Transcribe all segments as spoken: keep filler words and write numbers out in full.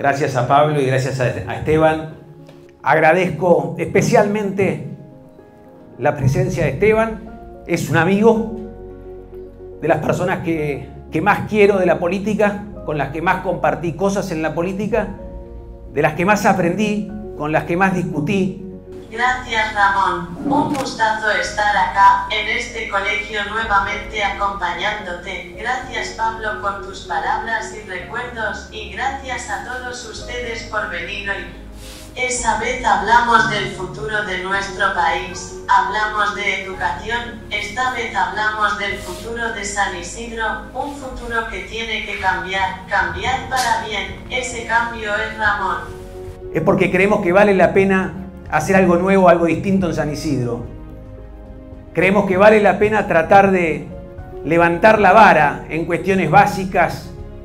Gracias a Pablo y gracias a Esteban. Agradezco especialmente la presencia de Esteban. Es un amigo, de las personas que, que más quiero de la política, con las que más compartí cosas en la política, de las que más aprendí, con las que más discutí. Gracias, Ramón. Un gustazo estar acá, en este colegio nuevamente acompañándote. Gracias, Pablo, por tus palabras y recuerdos, y gracias a todos ustedes por venir hoy. Esa vez hablamos del futuro de nuestro país, hablamos de educación, esta vez hablamos del futuro de San Isidro, un futuro que tiene que cambiar, cambiar para bien. Ese cambio es Ramón. Es porque creemos que vale la pena hacer algo nuevo, algo distinto en San Isidro. Creemos que vale la pena tratar de levantar la vara en cuestiones básicas,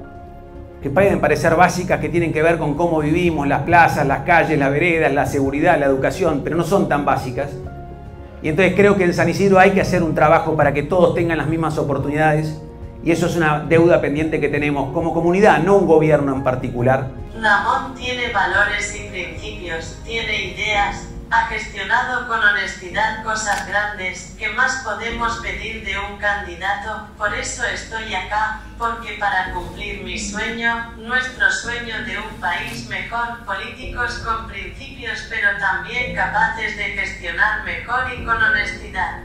que pueden parecer básicas, que tienen que ver con cómo vivimos, las plazas, las calles, las veredas, la seguridad, la educación, pero no son tan básicas. Y entonces creo que en San Isidro hay que hacer un trabajo para que todos tengan las mismas oportunidades, y eso es una deuda pendiente que tenemos como comunidad, no un gobierno en particular. Ramón tiene valores y principios, tiene ideas, ha gestionado con honestidad cosas grandes. ¿Qué más podemos pedir de un candidato? Por eso estoy acá, porque para cumplir mi sueño, nuestro sueño de un país mejor, políticos con principios pero también capaces de gestionar mejor y con honestidad.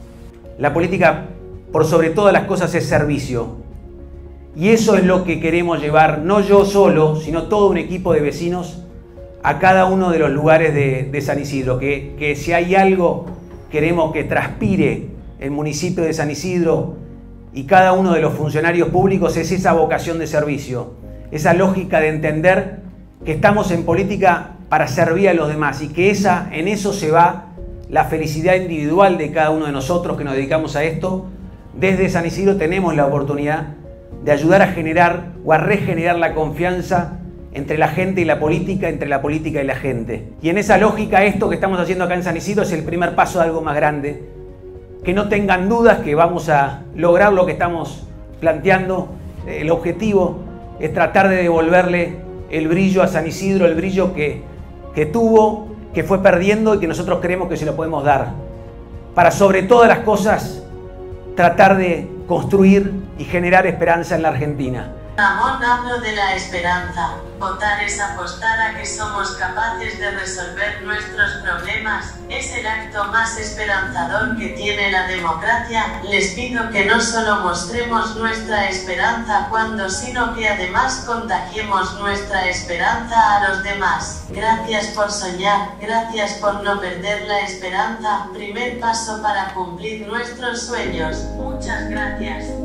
La política, por sobre todas las cosas, es servicio. Y eso es lo que queremos llevar, no yo solo, sino todo un equipo de vecinos a cada uno de los lugares de, de San Isidro. Que, que si hay algo queremos que transpire el municipio de San Isidro y cada uno de los funcionarios públicos es esa vocación de servicio, esa lógica de entender que estamos en política para servir a los demás y que esa, en eso se va la felicidad individual de cada uno de nosotros que nos dedicamos a esto. Desde San Isidro tenemos la oportunidad de ayudar a generar o a regenerar la confianza entre la gente y la política, entre la política y la gente. Y en esa lógica, esto que estamos haciendo acá en San Isidro es el primer paso de algo más grande. Que no tengan dudas que vamos a lograr lo que estamos planteando. El objetivo es tratar de devolverle el brillo a San Isidro, el brillo que, que tuvo, que fue perdiendo y que nosotros creemos que se lo podemos dar. Para, sobre todas las cosas, tratar de construir y generar esperanza en la Argentina. Ramón, hablo de la esperanza. Votar es apostar a que somos capaces de resolver nuestros problemas. Es el acto más esperanzador que tiene la democracia. Les pido que no solo mostremos nuestra esperanza cuando, sino que además contagiemos nuestra esperanza a los demás. Gracias por soñar, gracias por no perder la esperanza. Primer paso para cumplir nuestros sueños. Muchas gracias.